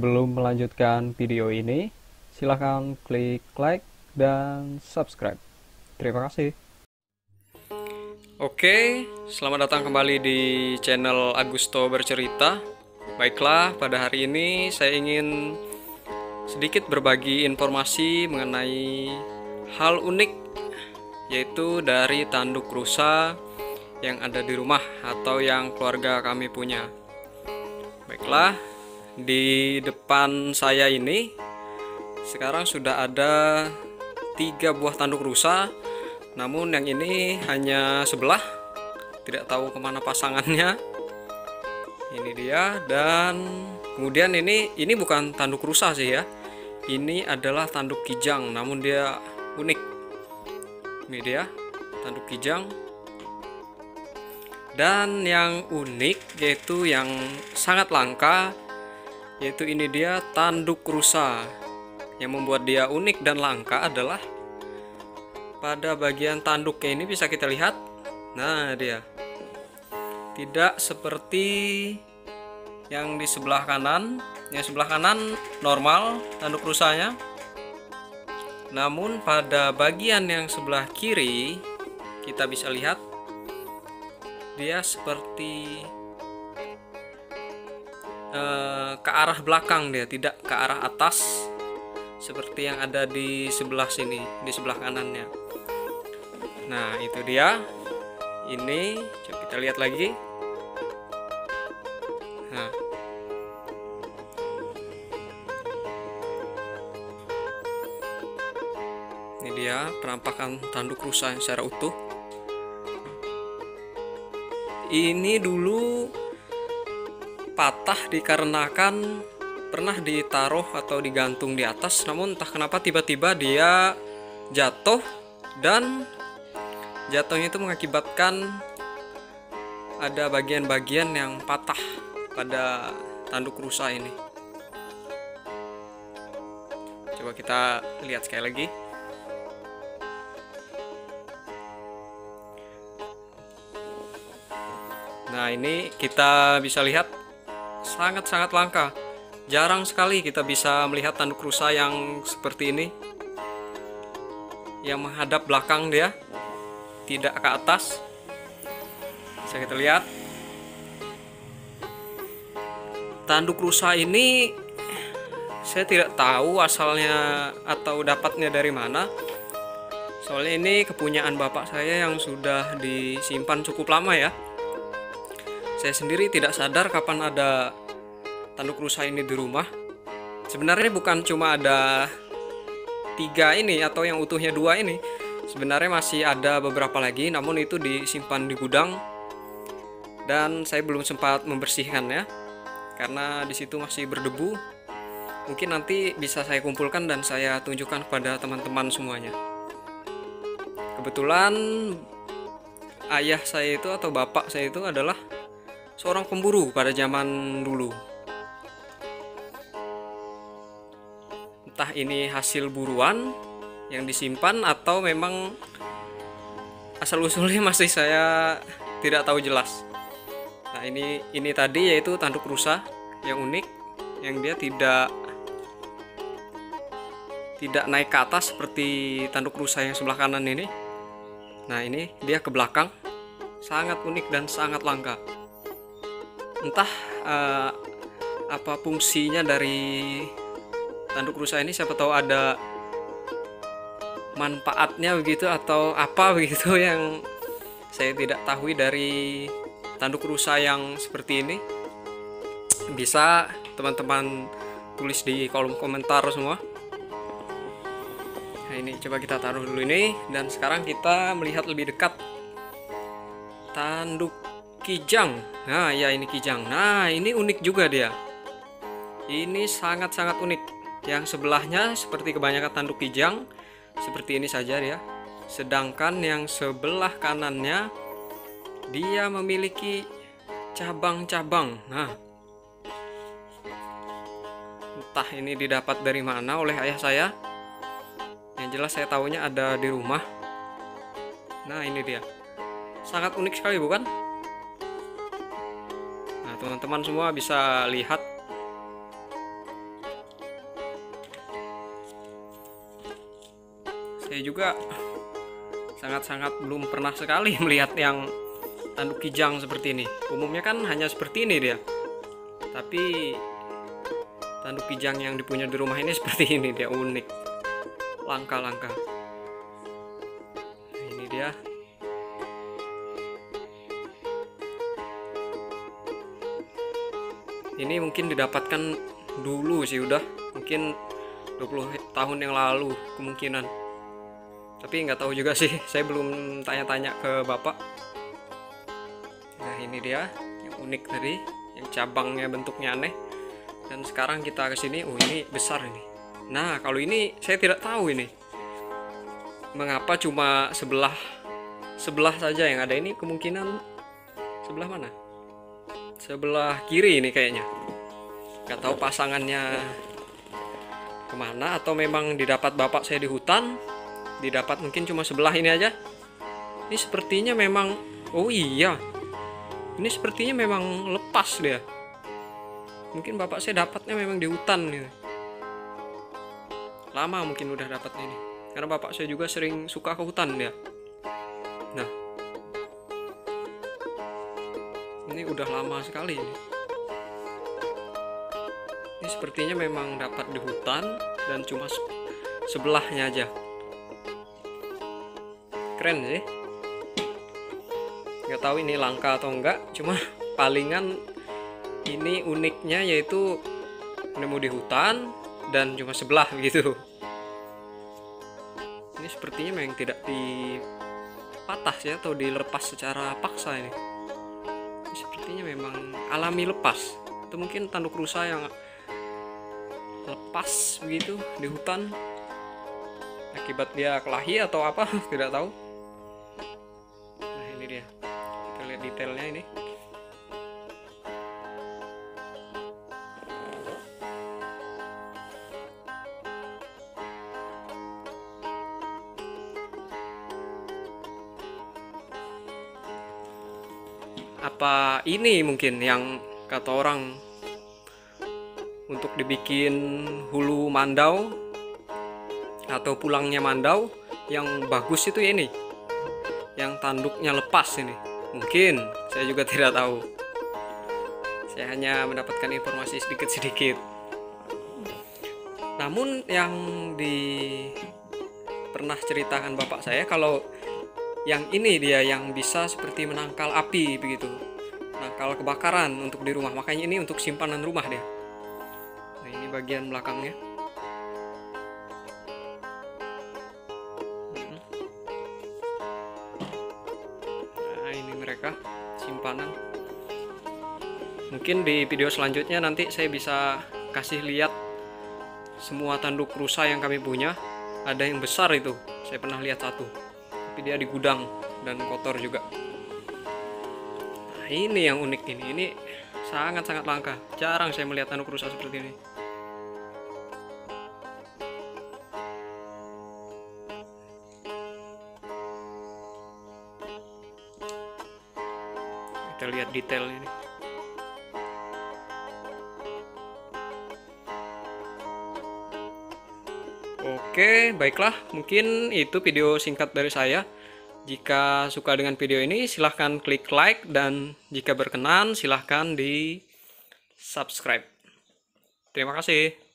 Sebelum melanjutkan video ini, silahkan klik like dan subscribe. Terima kasih. Oke, selamat datang kembali di channel Agusto Bercerita. Baiklah, pada hari ini saya ingin sedikit berbagi informasi mengenai hal unik, yaitu dari tanduk rusa yang ada di rumah atau yang keluarga kami punya. Baiklah, di depan saya ini sekarang sudah ada 3 buah tanduk rusa, namun yang ini hanya sebelah, tidak tahu kemana pasangannya. Ini dia. Dan kemudian ini bukan tanduk rusa sih ya, ini adalah tanduk kijang, namun dia unik. Ini dia tanduk kijang. Dan yang unik, yaitu yang sangat langka, yaitu ini dia tanduk rusa. Yang membuat dia unik dan langka adalah pada bagian tanduknya ini bisa kita lihat. Nah, dia tidak seperti yang di sebelah kanan. Yang sebelah kanan normal tanduk rusanya, namun pada bagian yang sebelah kiri kita bisa lihat dia seperti ke arah belakang, dia tidak ke arah atas seperti yang ada di sebelah sini, di sebelah kanannya. Nah, itu dia. Ini coba kita lihat lagi. Nah, ini dia penampakan tanduk rusa secara utuh. Ini dulu patah dikarenakan pernah ditaruh atau digantung di atas, namun entah kenapa tiba-tiba dia jatuh, dan jatuhnya itu mengakibatkan ada bagian-bagian yang patah pada tanduk rusa ini. Coba kita lihat sekali lagi. Nah, ini kita bisa lihat sangat-sangat langka. Jarang sekali kita bisa melihat tanduk rusa yang seperti ini, yang menghadap belakang, dia tidak ke atas. Bisa kita lihat tanduk rusa ini, saya tidak tahu asalnya atau dapatnya dari mana. Soalnya ini kepunyaan bapak saya yang sudah disimpan cukup lama ya. Saya sendiri tidak sadar kapan ada tanduk rusa ini di rumah. Sebenarnya bukan cuma ada 3 ini atau yang utuhnya 2 ini. Sebenarnya masih ada beberapa lagi, namun itu disimpan di gudang dan saya belum sempat membersihkannya karena di situ masih berdebu. Mungkin nanti bisa saya kumpulkan dan saya tunjukkan kepada teman-teman semuanya. Kebetulan ayah saya itu atau bapak saya itu adalah seorang pemburu pada zaman dulu. Entah ini hasil buruan yang disimpan atau memang asal-usulnya masih saya tidak tahu jelas. Nah, ini tadi yaitu tanduk rusa yang unik, yang dia tidak naik ke atas seperti tanduk rusa yang sebelah kanan ini. Nah, ini dia ke belakang, sangat unik dan sangat langka. Entah apa fungsinya dari tanduk rusa ini, siapa tahu ada manfaatnya begitu atau apa begitu yang saya tidak tahu dari tanduk rusa yang seperti ini. Bisa teman-teman tulis di kolom komentar semua. Nah, ini coba kita taruh dulu ini, dan sekarang kita melihat lebih dekat tanduk kijang. Nah, ya ini kijang. Nah, ini unik juga dia. Ini sangat-sangat unik. Yang sebelahnya seperti kebanyakan tanduk kijang, seperti ini saja dia. Sedangkan yang sebelah kanannya dia memiliki cabang-cabang. Nah, entah ini didapat dari mana oleh ayah saya. Yang jelas saya tahunya ada di rumah. Nah, ini dia. Sangat unik sekali, bukan? Nah, teman-teman semua bisa lihat Saya juga sangat-sangat belum pernah sekali melihat yang tanduk kijang seperti ini. Umumnya kan hanya seperti ini dia. Tapi tanduk kijang yang dipunya di rumah ini seperti ini, dia unik. Langka-langka. Nah, ini dia. Ini mungkin didapatkan dulu sih, udah mungkin 20 tahun yang lalu kemungkinan. Tapi nggak tahu juga sih, saya belum tanya-tanya ke bapak. Nah, ini dia yang unik tadi, yang cabangnya bentuknya aneh. Dan sekarang kita ke sini, oh ini besar ini. Nah, kalau ini saya tidak tahu ini. Mengapa cuma sebelah saja yang ada ini, kemungkinan sebelah mana? Sebelah kiri ini kayaknya. Nggak tahu pasangannya kemana, atau memang didapat bapak saya di hutan, didapat mungkin cuma sebelah ini aja. Ini sepertinya memang, oh iya, ini sepertinya memang lepas dia. Mungkin bapak saya dapatnya memang di hutan gitu. Lama mungkin udah dapat ini, karena bapak saya juga sering suka ke hutan dia. Nah, ini udah lama sekali ini. Ini sepertinya memang dapat di hutan dan cuma sebelahnya aja. Keren sih. Nggak tahu ini langka atau enggak, cuma palingan ini uniknya yaitu nemu di hutan dan cuma sebelah gitu. Ini sepertinya memang tidak dipatah ya, atau dilepas secara paksa ini. Sepertinya memang alami lepas. Itu mungkin tanduk rusa yang lepas begitu di hutan akibat dia kelahi atau apa tidak tahu. Nah, ini dia, kita lihat detailnya ini. Apa ini mungkin yang kata orang untuk dibikin hulu mandau atau pulangnya mandau yang bagus itu ya ini, yang tanduknya lepas ini. Mungkin, saya juga tidak tahu. Saya hanya mendapatkan informasi sedikit-sedikit. Namun yang pernah ceritakan bapak saya, kalau yang ini dia yang bisa seperti menangkal api begitu, menangkal kebakaran untuk di rumah. Makanya ini untuk simpanan rumah dia. Nah, ini bagian belakangnya. Nah, ini mereka simpanan. Mungkin di video selanjutnya nanti saya bisa kasih lihat semua tanduk rusa yang kami punya. Ada yang besar itu, saya pernah lihat satu, tapi dia di gudang dan kotor juga. Nah, ini yang unik ini sangat-sangat langka. Jarang saya melihat tanduk rusa seperti ini. Kita lihat detail ini. Oke, baiklah, mungkin itu video singkat dari saya. Jika suka dengan video ini, silahkan klik like, dan jika berkenan, silahkan di subscribe. Terima kasih.